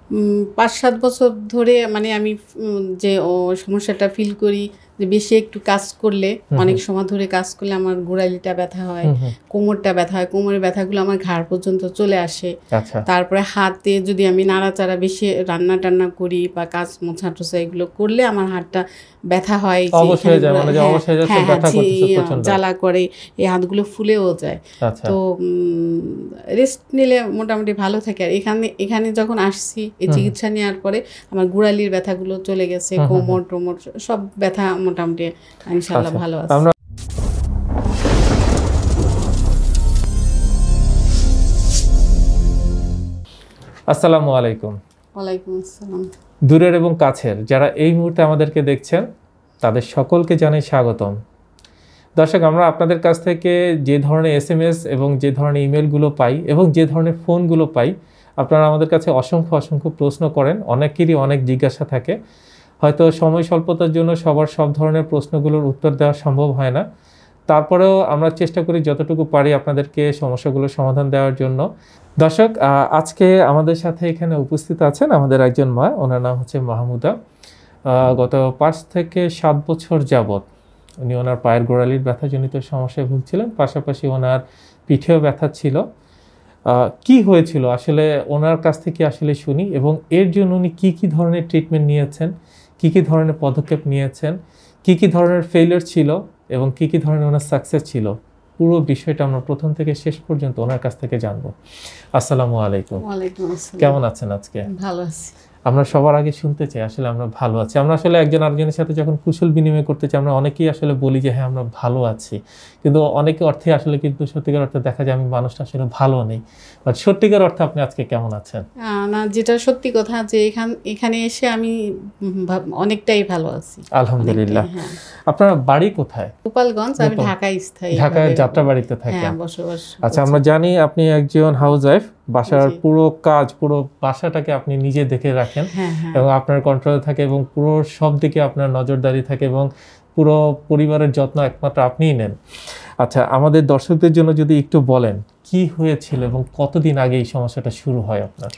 ৫-৭ বছর ধরে মানে আমি যে সমস্যাটা ফিল করি যে বেশি একটু কাজ করলে অনেক সময় ধরে কাজ করলে আমার গোড়ালিটা ব্যথা হয়, কোমরটা ব্যথা হয়, কোমরের ব্যথাগুলো আমার ঘাড় পর্যন্ত চলে আসে। তারপরে হাতে যদি আমি নাড়াচাড়া বেশি রান্না টান্না করি বা কাজ মোছা টোছা এগুলো করলে আমার হাতটা ব্যথা হয়, জ্বালা করে, এই হাতগুলো ফুলেও যায়। তো রেস্ট নিলে মোটামুটি ভালো থাকে। আর এখানে যখন আসছি এই চিকিৎসা নেওয়ার পরে আমার গোড়ালির ব্যথাগুলো চলে গেছে, কোমর টোমর সব ব্যথা মোটামুটি ইনশাআল্লাহ ভালো আছে। আসসালামু আলাইকুম। ওয়ালাইকুম আসসালাম। দূরের এবং কাছের যারা এই মুহূর্তে আমাদেরকে দেখছেন তাদের সকলকে জানাই স্বাগতম। দর্শক, আমরা আপনাদের কাছ থেকে যে ধরনের SMS এবং যে ধরনের ইমেলগুলো পাই এবং যে ধরনের ফোনগুলো পাই, আপনারা আমাদের কাছে অসংখ্য প্রশ্ন করেন। অনেকেরই অনেক জিজ্ঞাসা থাকে, হয়তো সময় স্বল্পতার জন্য সবার সব ধরনের প্রশ্নগুলোর উত্তর দেওয়া সম্ভব হয় না। তারপরেও আমরা চেষ্টা করি যতটুকু পারি আপনাদেরকে সমস্যাগুলোর সমাধান দেওয়ার জন্য। দর্শক, আজকে আমাদের সাথে এখানে উপস্থিত আছেন আমাদের একজন মা, ওনার নাম হচ্ছে মাহমুদা। গত 5 থেকে 7 বছর যাবৎ উনি ওনার পায়ের গোড়ালির ব্যথাজনিত সমস্যায় ভুগছিলেন, পাশাপাশি ওনার পিঠেও ব্যথা ছিল। কি হয়েছিল আসলে ওনার কাছ থেকে আসলে শুনি, এবং এর জন্য উনি কি ধরনের ট্রিটমেন্ট নিয়েছেন, কি ধরনের পদক্ষেপ নিয়েছেন, কি ধরনের ফেইলিয়ার ছিল এবং কি ধরনের ওনার সাকসেস ছিল, পুরো বিষয়টা আমরা প্রথম থেকে শেষ পর্যন্ত ওনার কাছ থেকে জানবো। আসসালামু আলাইকুম। ওয়ালাইকুম আসসালাম। কেমন আছেন আজকে? ভালো আছি। আমরা সবার আগে শুনতে চাই আসলে আমরা ভালো আছি। আমরা আসলে একজন আরেকজনের সাথে যখন কুশল বিনিময় করতে চাই, আমরা অনেকেই আসলে বলি যে হ্যাঁ আমরা ভালো আছি, কিন্তু অনেকে অর্থে আসলে কিন্তু সত্যিকার অর্থে দেখা যায় আমি মানুষটা আসলে ভালো নেই। বাট সত্যিকার অর্থে আপনি আজকে কেমন আছেন? না, যেটা সত্যি কথা যে এখানে এসে আমি অনেকটাই ভালো আছি আলহামদুলিল্লাহ। আপনার বাড়ি কোথায়? গোপালগঞ্জ। আমি ঢাকায় স্থায়ী, ঢাকায় যাত্রাবাড়িতে থাকেন। হ্যাঁ, বসবাস। আচ্ছা, আমরা জানি আপনি একজন হাউস ওয়াইফ, বাসার পুরো কাজ, পুরো বাসাটাকে আপনি নিজে দেখে রাখেন এবং আপনার কন্ট্রোলে থাকে এবং পুরো সব দিকে আপনার নজরদারি থাকে এবং পুরো পরিবারের যত্ন একমাত্র আপনিই নেন। আচ্ছা, আমাদের দর্শকদের জন্য যদি একটু বলেন কি হয়েছিল এবং কতদিন আগে এই সমস্যাটা শুরু হয় আপনার?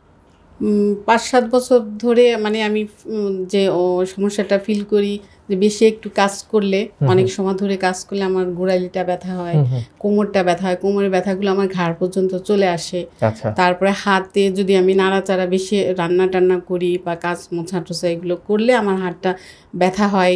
৫-৭ বছর ধরে মানে আমি যে সমস্যাটা ফিল করি যে বেশি একটু কাজ করলে অনেক সময় ধরে কাজ করলে আমার গোড়ালিটা ব্যথা হয়, কোমরটা ব্যথা হয়, কোমরের ব্যথাগুলো আমার ঘাড় পর্যন্ত চলে আসে। তারপরে হাতে যদি আমি নাড়াচাড়া বেশি রান্না টান্না করি বা কাজ মোছা টোছা এগুলো করলে আমার হাতটা ব্যথা হয়,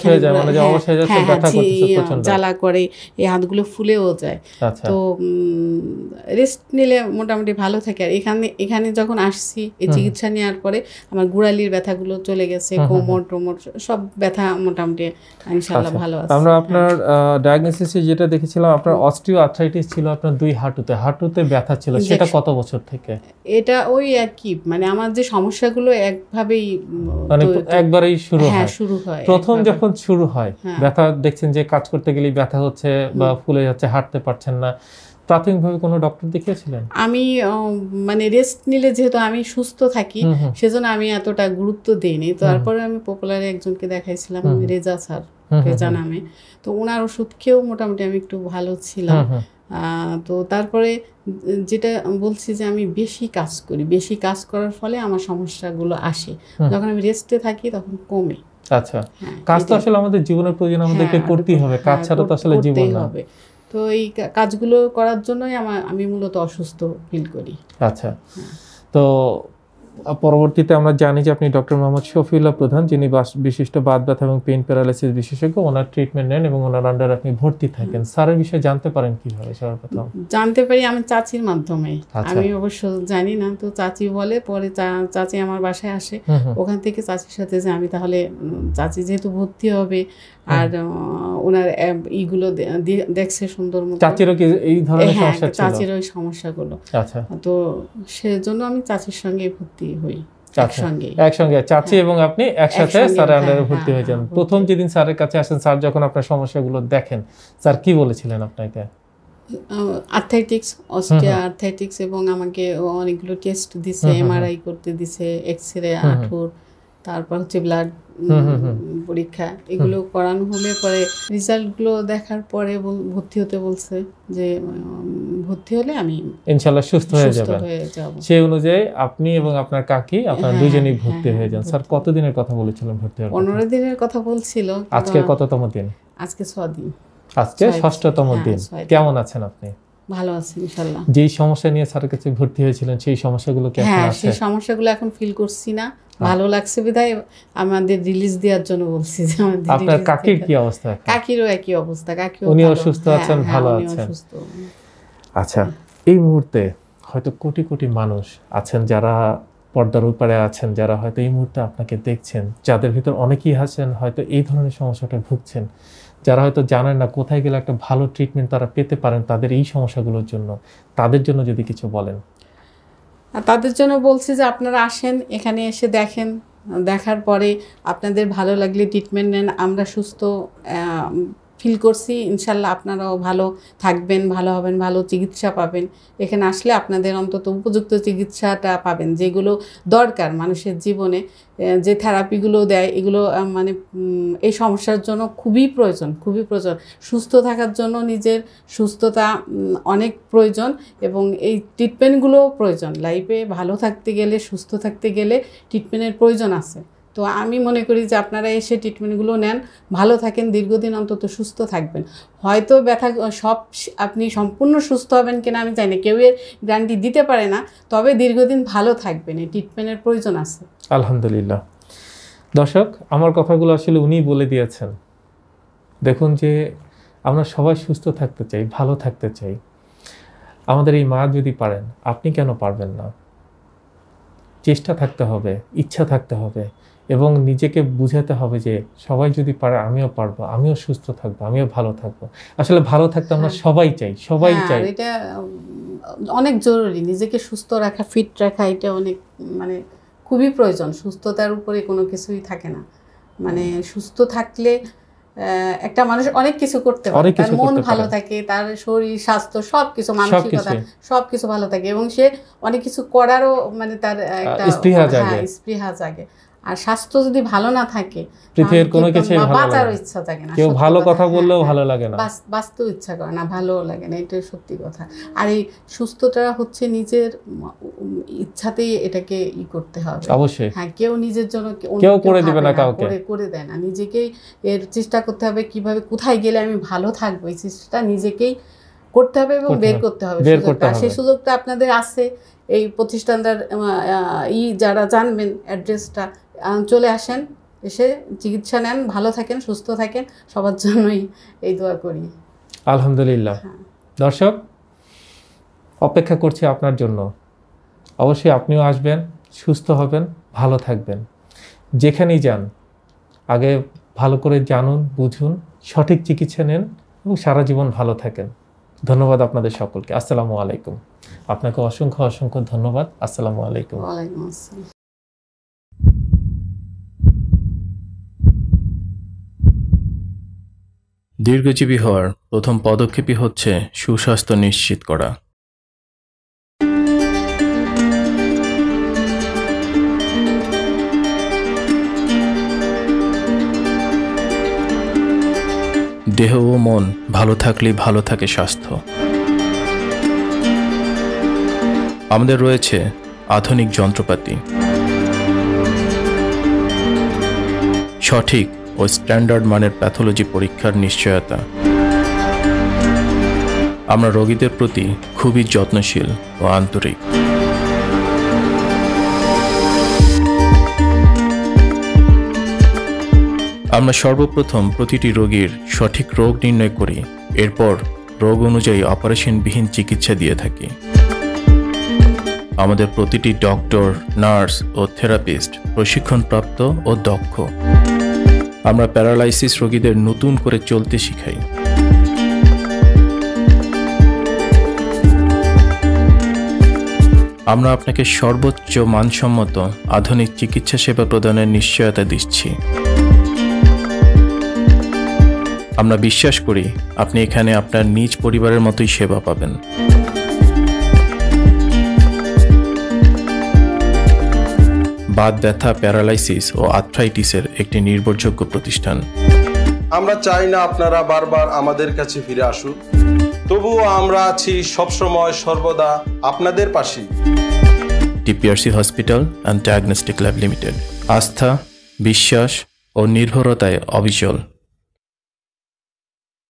জ্বালা করে, এই হাতগুলো ফুলেও যায়। তো রেস্ট নিলে মোটামুটি ভালো থাকে। আর এখানে যখন আসছি এই চিকিৎসা নেওয়ার পরে আমার গোড়ালির ব্যথাগুলো চলে গেছে, কোমর টোমর সব ব্যথা মোটামুটি ইনশাআল্লাহ ভালো আছে। আমরা আপনার ডায়াগনোসিসে যেটা দেখেছিলাম, আপনার অস্টিও আর্থ্রাইটিস ছিল আপনার 2 হাঁটুতে ব্যথা ছিল। সেটা কত বছর থেকে? এটা ওই একই, মানে আমার যে সমস্যাগুলো একভাবেই মানে একবারেই শুরু হয়। প্রথম যখন শুরু হয় ব্যথা দেখছেন যে কাজ করতে গেলেই ব্যথা হচ্ছে বা ফুলে যাচ্ছে, হাঁটতে পারছেন না, প্রাথমিকভাবে কোনো ডক্টর দেখিয়েছিলেন? আমি মানে রেস্ট নিলে যেহেতু আমি সুস্থ থাকি সেজন্য আমি এতটা গুরুত্ব দিইনি। তারপরে আমি পপুলারে একজনকে দেখাইছিলাম, রেজা স্যার, রেজা নামে। তো ওনার ওষুধ খেয়েও মোটামুটি আমি একটু ভালো ছিলাম। তো তারপরে যেটা বলছি যে আমি বেশি কাজ করার ফলে আমার সমস্যাগুলো আসে। যখন আমি রেস্টে থাকি তখন কমে। আচ্ছা, কাজ তো আসলে আমাদের জীবনের প্রয়োজন, আমাদেরকে করতেই হবে, কাজ ছাড়া তো আসলে জীবন না। তো এই কাজগুলো করার জন্যই আমি মূলত অসুস্থ ফিল করি। আচ্ছা, তো পরবর্তীতে আমরা জানি যে আপনি ডক্টর মোহাম্মদ শফিউল্লাহ প্রধান, যিনি বিশিষ্ট বাত ব্যথা এবং পেইন প্যারালাইসিস বিশেষজ্ঞ, ওনার ট্রিটমেন্ট নেন এবং ওনার আন্ডারে আপনি ভর্তি থাকেন। স্যারের বিষয়ে জানতে পারেন কিভাবে? সর্বপ্রথম জানতে পারি আমি চাচির মাধ্যমে। আমি অবশ্য জানি না, তো চাচি বলে, পরে চাচি আমার বাসায় আসে, ওখান থেকে চাচির সাথে যে আমি তাহলে চাচি যেহেতু ভর্তি হবে আর ওনার ইগুলো দেখছে সুন্দর মতো। চাচিরও কি এই ধরনের সমস্যা ছিল? চাচির ওই সমস্যাগুলো। আচ্ছা, তো সেজন্য আমি চাচির সঙ্গে ভর্তি হই। একসঙ্গে চাচি এবং আপনি একসাথে স্যারের আন্ডারে ভর্তি হয়ে যান। প্রথম যেদিন স্যারের কাছে আসেন, স্যার যখন আপনার সমস্যাগুলো দেখেন, স্যার কি বলেছিলেন আপনাকে? আর্থ্রাইটিক্স, অস্টিও আর্থ্রাইটিক্স, এবং আমাকে অনেকগুলো টেস্ট দিছে, MRI করতে দিছে, এক্সরে, হাঁটুর তারপর হচ্ছে ব্লাড পরীক্ষা, এগুলো করানো হলে পরে রেজাল্টগুলো দেখার পরে ভর্তি হতে বলছে, যে ভর্তি হলে আমি ইনশাআল্লাহ সুস্থ হয়ে যাব। সেই অনুযায়ী আপনি এবং আপনার কাকি আপনারা দুজনেই ভর্তি হয়ে যান। স্যার কতদিনের কথা বলেছিলেন ভর্তি হওয়ার? 15 দিনের কথা বলছিল। আজকে কততম দিন? আজকে 6 দিন। আজকে 6তম দিন। কেমন আছেন আপনি? ভালো আছি ইনশাআল্লাহ। যেই সমস্যা নিয়ে স্যারের কাছে ভর্তি হয়েছিলেন সেই সমস্যাগুলো কি এখন আছে? সেই সমস্যাগুলো এখন ফিল করছি না, ভালো লাগছে বিধায় আমাদের রিলিজ দেওয়ার জন্য বলছি যে আমাদের। আপনার কাকির কি অবস্থা? কাকিরও একই অবস্থা, কাকিও উনি অসুস্থ আছেন, ভালো আছেন। আচ্ছা, এই মুহূর্তে হয়তো কোটি কোটি মানুষ আছেন যারা পর্দার উপরে আছেন, যারা হয়তো এই মুহূর্তে আপনাকে দেখছেন, যাদের ভিতর অনেকেই আছেন হয়তো এই ধরনের সমস্যাটা ভুগছেন, যারা হয়তো জানেন না কোথায় গেলে একটা ভালো ট্রিটমেন্ট তারা পেতে পারেন তাদের এই সমস্যাগুলোর জন্য, তাদের জন্য যদি কিছু বলেন। তাদের জন্য বলছি যে আপনারা আসেন, এখানে এসে দেখেন, দেখার পরে আপনাদের ভালো লাগলে ট্রিটমেন্ট নেন। আমরা সুস্থ ফিল করছি, ইনশাল্লাহ আপনারাও ভালো থাকবেন, ভালো হবেন, ভালো চিকিৎসা পাবেন। এখানে আসলে আপনাদের অন্তত উপযুক্ত চিকিৎসাটা পাবেন, যেগুলো দরকার মানুষের জীবনে। যে থেরাপিগুলো দেয় এগুলো মানে এই সমস্যার জন্য খুবই প্রয়োজন, খুবই প্রয়োজন। সুস্থ থাকার জন্য নিজের সুস্থতা অনেক প্রয়োজন এবং এই ট্রিটমেন্টগুলোও প্রয়োজন। লাইফে ভালো থাকতে গেলে, সুস্থ থাকতে গেলে ট্রিটমেন্টের প্রয়োজন আছে। তো আমি মনে করি যে আপনারা এসে ট্রিটমেন্টগুলো নেন, ভালো থাকেন, দীর্ঘদিন অন্তত সুস্থ থাকবেন। হয়তো ব্যথা সব আপনি সম্পূর্ণ সুস্থ হবেন কিনা আমি জানি না, কেউ এর গ্যারান্টি দিতে পারে না, তবে দীর্ঘদিন ভালো থাকবেন, এই ট্রিটমেন্টের প্রয়োজন আছে। আলহামদুলিল্লাহ। দর্শক, আমার কথাগুলো আসলে উনিই বলে দিয়েছেন। দেখুন যে আমরা সবাই সুস্থ থাকতে চাই, ভালো থাকতে চাই। আমাদের এই মা যদি পারেন, আপনি কেন পারবেন না? চেষ্টা থাকতে হবে, ইচ্ছা থাকতে হবে এবং নিজেকে বুঝাতে হবে যে সবাই যদি পারে আমিও পারবো, আমিও সুস্থ থাকবো, আমিও ভালো থাকবো। আসলে ভালো থাকতে আমরা সবাই চাই, সবাই চাই। এটা অনেক জরুরি, নিজেকে সুস্থ রাখা, ফিট রাখা, এটা অনেক মানে খুবই প্রয়োজন। সুস্থতার উপরে কোনো কিছুই থাকে না। মানে সুস্থ থাকলে একটা মানুষ অনেক কিছু করতে পারে, তার মন ভালো থাকে, তার শরীর স্বাস্থ্য সবকিছু, মানসিকতা সবকিছু ভালো থাকে এবং সে অনেক কিছু করারও মানে তার একটা স্পৃহা জাগে। আর স্বাস্থ্য যদি ভালো না থাকে, পৃথিবীর কোনো কিছুই বাঁচার ইচ্ছা থাকে না, কেউ ভালো কথা বললেও ভালো লাগে না, বাঁচতেও ইচ্ছা করে না, ভালো লাগে না, এটা সত্যি কথা। আর এই সুস্থতা হচ্ছে নিজের ইচ্ছাতেই এটাকে করতে হবে। অবশ্যই, হ্যাঁ, কেউ নিজের জন্য কেউ করে দিবে না, কাউকে করে দেয় না। নিজেকেই এর চেষ্টা করতে হবে, কিভাবে কোথায় গেলে আমি ভালো থাকবো, এই চেষ্টাটা নিজেকেই করতে হবে এবং বের করতে হবে। সেই সুযোগটা আপনাদের আছে। এই প্রতিষ্ঠানটার যারা জানবেন অ্যাড্রেসটা, চলে আসেন, এসে চিকিৎসা নেন, ভালো থাকেন, সুস্থ থাকেন, সবার জন্যই এই দোয়া করি। আলহামদুলিল্লাহ। দর্শক, অপেক্ষা করছি আপনার জন্য। অবশ্যই আপনিও আসবেন, সুস্থ হবেন, ভালো থাকবেন। যেখানেই যান আগে ভালো করে জানুন, বুঝুন, সঠিক চিকিৎসা নেন এবং সারা জীবন ভালো থাকেন। ধন্যবাদ আপনাদের সকলকে। আসসালামু আলাইকুম। আপনাকে অসংখ্য অসংখ্য ধন্যবাদ। আসসালামু আলাইকুম। ওয়ালাইকুম আসসালাম। দীর্ঘজীবী হওয়ার প্রথম পদক্ষেপই হচ্ছে সুস্বাস্থ্য নিশ্চিত করা। দেহ ও মন ভালো থাকলেই ভালো থাকে স্বাস্থ্য। আমাদের রয়েছে আধুনিক যন্ত্রপাতি, সঠিক ও স্ট্যান্ডার্ড মানের প্যাথোলজি পরীক্ষার নিশ্চয়তা। আমরা রোগীদের প্রতি খুবই যত্নশীল ও আন্তরিক। আমরা সর্বপ্রথম প্রতিটি রোগীর সঠিক রোগ নির্ণয় করি, এরপর রোগ অনুযায়ী অপারেশনবিহীন চিকিৎসা দিয়ে থাকি। আমাদের প্রতিটি ডক্টর, নার্স ও থেরাপিস্ট প্রশিক্ষণপ্রাপ্ত ও দক্ষ। আমরা প্যারালাইসিস রোগীদের নতুন করে চলতে শিখাই। আমরা আপনাকে সর্বোচ্চ মানসম্মত আধুনিক চিকিৎসা সেবা প্রদানের নিশ্চয়তা দিচ্ছি। আমরা বিশ্বাস করি আপনি এখানে আপনার নিজ পরিবারের মতোই সেবা পাবেন। বাত ব্যথা, প্যারালাইসিস ও আর্থ্রাইটিসের একটি নির্ভরযোগ্য প্রতিষ্ঠান। আমরা চাই না আপনারা বারবার আমাদের কাছে ফিরে আসুন, তবুও আমরা আছি সবসময় সর্বদা আপনাদের পাশেই। TPRC hospital and diagnostic lab limited, আস্থা, বিশ্বাস ও নির্ভরতায় অবিচল।